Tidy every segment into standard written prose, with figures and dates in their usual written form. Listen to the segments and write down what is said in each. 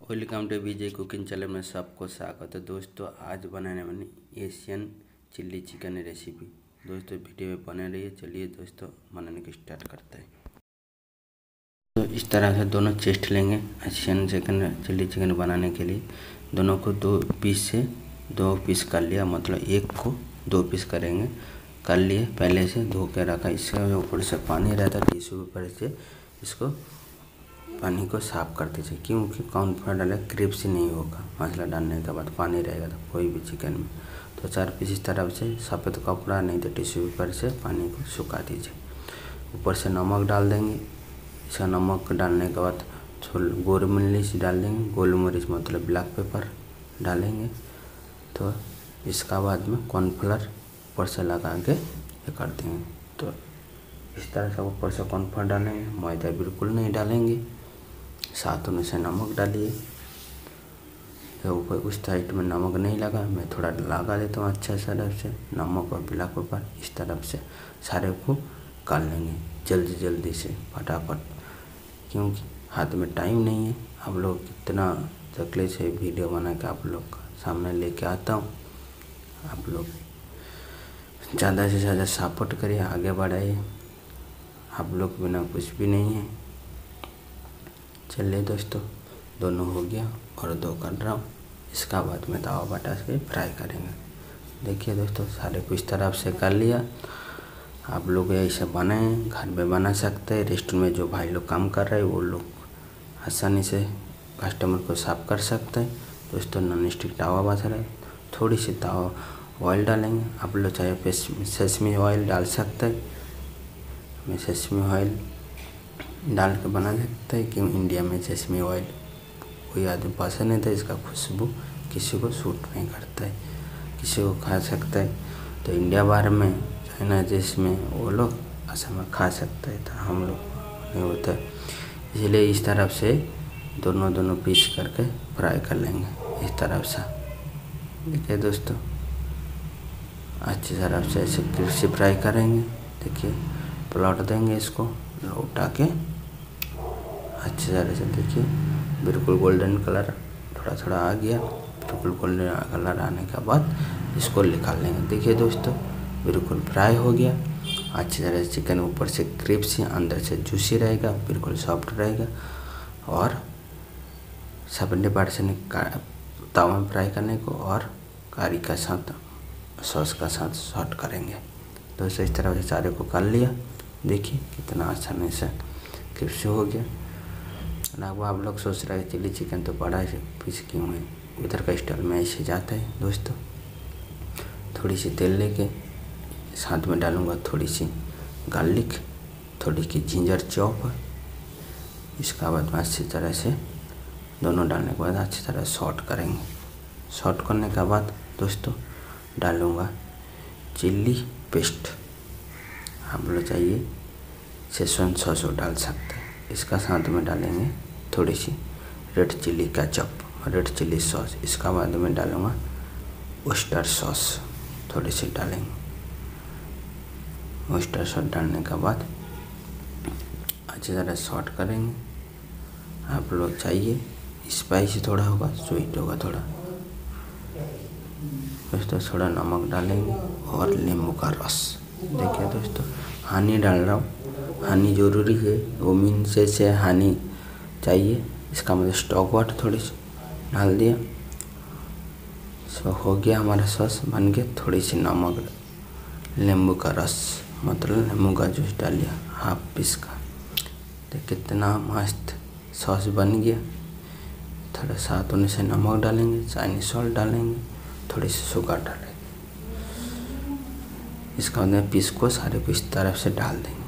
Welcome to Vijay cooking channel में सबको स्वागत है। दोस्तों आज बनाने वाली एशियन चिल्ली चिकन रेसिपी। दोस्तों वीडियो में बने रहिए। चलिए दोस्तों बनाने को स्टार्ट करते हैं। तो इस तरह से दोनों चेस्ट लेंगे एशियन चिकन चिल्ली चिकन बनाने के लिए। दोनों को दो पीस कर लिया, मतलब एक को 2 पीस करेंगे। कर लिए, पहले से धो के रखा। इसके ऊपर से पानी रहता, टिश्यू पेपर से इसको पानी को साफ कर दीजिए, क्योंकि कॉर्नफ्लोर डाले क्रिप्स नहीं होगा। मसाला डालने के बाद पानी रहेगा तो कोई भी चिकन में। तो 4 पीस इस तरफ से सफ़ेद कपड़ा नहीं तो टिश्यू पेपर से पानी को सुखा दीजिए। ऊपर से नमक डाल देंगे। इसका नमक डालने के बाद गोल मिर्च डाल देंगे, गोल मिर्च मतलब ब्लैक पेपर डालेंगे। तो इसका बाद में कॉर्नफ्लोर ऊपर से लगा के ये कर देंगे। तो इस तरह से ऊपर से कॉर्नफ्लोर डालेंगे, मैदा बिल्कुल नहीं डालेंगे। साथ में से नमक डालिए। तो ऊपर उस साइड में नमक नहीं लगा, मैं थोड़ा लगा देता हूँ अच्छा तरफ से नमक और ब्लैक पेपर। इस तरफ से सारे को कर लेंगे जल्दी से फटाफट, क्योंकि हाथ में टाइम नहीं है। आप लोग कितना तकलीफ से वीडियो बना के आप लोग का सामने लेके आता हूँ। आप लोग ज़्यादा से ज़्यादा सपोर्ट करिए, आगे बढ़ाइए। आप लोग बिना कुछ भी नहीं है। चलिए दोस्तों, दोनों हो गया और 2 कर रहा हूँ। इसका बाद में तवा बटा के फ्राई करेंगे। देखिए दोस्तों, सारे कुछ तरफ से कर लिया। आप लोग ऐसे बनाएं, घर में बना सकते हैं। रेस्टोरेंट में जो भाई लोग काम कर रहे हैं वो लोग आसानी से कस्टमर को साफ कर सकते हैं। दोस्तों नॉन स्टिक तवा बच रहा है, थोड़ी सी तवा ऑयल डालेंगे। आप लोग चाहे सेसमी ऑयल डाल सकते हैं। मैं सेसमी ऑयल डाल के बना सकते हैं, क्यों इंडिया में सेसमी ऑयल कोई आदमी पसंद नहीं था। इसका खुशबू किसी को सूट नहीं करता है, किसी को खा सकता है। तो इंडिया बाहर में चाइना देश में वो लोग असम में खा सकते हैं, तो हम लोग नहीं होता। इसलिए इस तरफ से दोनों पीस करके फ्राई कर लेंगे इस तरफ से। देखिए दोस्तों, अच्छी तरफ से ऐसे क्रिस्पी फ्राई करेंगे। देखिए पलट देंगे इसको, उठा के अच्छी तरह से। देखिए बिल्कुल गोल्डन कलर थोड़ा आ गया। बिल्कुल गोल्डन कलर आने के बाद इसको निकाल लेंगे। देखिए दोस्तों, बिल्कुल फ्राई हो गया अच्छी तरह से। चिकन ऊपर से क्रिस्पी, अंदर से जूसी रहेगा, बिल्कुल सॉफ्ट रहेगा। और 70% तवा में फ्राई करने को और करी का साथ सॉस का साथ सर्व करेंगे। दोस्तों इस तरह से सारे को कर लिया। देखिए कितना आसानी से क्रिस्पी हो गया। लगभग आप लोग सोच रहे हैं चिल्ली चिकन तो बड़ा पीस क्यों है, उधर का स्टाइल में ऐसे जाता है। दोस्तों थोड़ी सी तेल लेके साथ में डालूंगा थोड़ी सी गार्लिक, थोड़ी की जिंजर चॉप। इसका बाद में अच्छी तरह से दोनों डालने के बाद अच्छी तरह सॉट करेंगे। सॉट करने के बाद दोस्तों डालूंगा चिल्ली पेस्ट। आप लोग चाहिए शेजवान सॉस डाल सकते हैं। इसका साथ में डालेंगे थोड़ी सी red chilli ketchup, red chilli sauce. इसका बाद में डालूंगा ओस्टर सॉस, थोड़ी सी डालेंगे। ओस्टर सॉस डालने के बाद अच्छी तरह सॉट करेंगे। आप लोग चाहिए स्पाइसी थोड़ा होगा, स्वीट होगा थोड़ा। दोस्तों थोड़ा नमक डालेंगे और नींबू का रस। देखिए दोस्तों, हनी डाल रहा हूँ। हनी ज़रूरी है, वो मीन से हनी चाहिए। इसका मतलब स्टॉक वाटर थोड़ी सी डाल दिया। सो हो गया हमारा सॉस बन के। थोड़ी सी नमक, नींबू का रस मतलब नींबू का जूस डालिए हाफ पीस का। तो कितना मस्त सॉस बन गया। थोड़ा साथ होने से नमक डालेंगे, चाइनीज सॉल्ट डालेंगे, थोड़ी सी शुगर डालेंगे। इसका मतलब पीस को सारे को इस तरफ से डाल देंगे।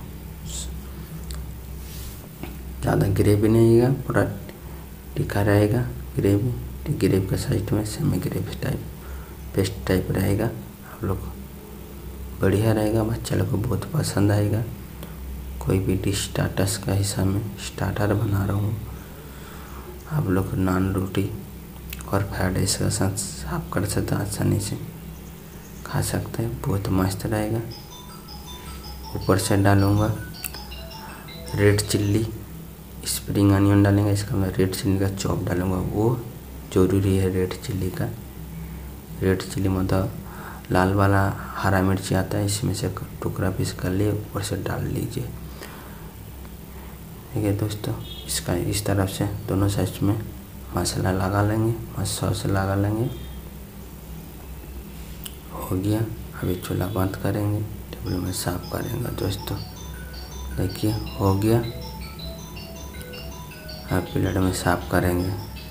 ज़्यादा ग्रेवी नहीं रहेगा, पूरा तीखा रहेगा। ग्रेवी का साइड में semi gravy type paste type रहेगा। आप लोग बढ़िया रहेगा, बच्चा लोग को बहुत पसंद आएगा। कोई भी डिश स्टार्टर्स का हिस्सा में स्टार्टर बना रहा हूँ। आप लोग नान रोटी और फ्राइड राइस के साथ साफ कर सकते हैं, आसानी से खा सकते हैं, बहुत मस्त रहेगा। ऊपर से डालूँगा रेड चिल्ली स्प्रिंग अनियन डालेंगे, इसका मैं रेड चिल्ली का चॉप डालूँगा, वो ज़रूरी है। रेड चिल्ली का, रेड चिल्ली मतलब लाल वाला हरा मिर्ची आता है, इसमें से टुकड़ा पीस कर लिए ऊपर से डाल लीजिए। ठीक है दोस्तों, इसका इस तरफ से दोनों साइड में मसाला लगा लेंगे, सॉस लगा लेंगे। हो गया। अभी चूल्हा बंद करेंगे, टेबल में साफ करेंगे दोस्तों। देखिए हो गया। अब प्लेट में साफ करेंगे।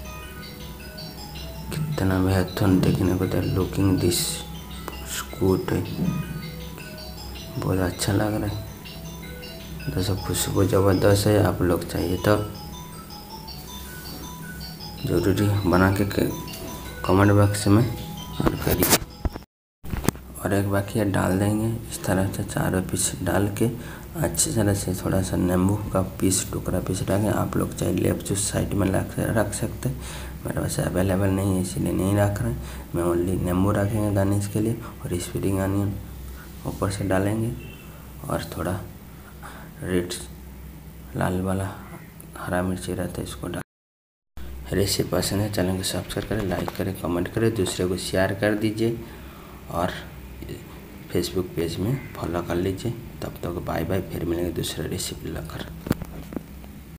कितना बेहतरीन देखने को तो लुकिंग दिस गुड है, बहुत अच्छा लग रहा है दोस्तों। खुशबू ज़बरदस्त है। आप लोग चाहिए तो ज़रूरी बना के कमेंट बॉक्स में और करिए। और एक बाकी डाल देंगे इस तरह से, चारों पीस डाल के अच्छी तरह से थोड़ा सा नींबू का पीस, टुकड़ा पीस डालेंगे। आप लोग चाहे लेफ्ट जूस साइड में रख सकते हैं, मेरे पास अवेलेबल नहीं है इसीलिए नहीं रख रहे हैं। मैं ओनली नींबू रखेंगे गार्निश के लिए, और स्प्रिंग अनियन ऊपर से डालेंगे, और थोड़ा रेड लाल वाला हरा मिर्ची रहता है इसको डाल। रेसिपी पसंद है चैनल को सब्सक्राइब करें, लाइक करें, कमेंट करें, दूसरे को शेयर कर दीजिए, और फेसबुक पेज में फॉलो कर लीजिए। तब तक बाय बाय, फिर मिलेंगे दूसरा रेसिपी लेकर।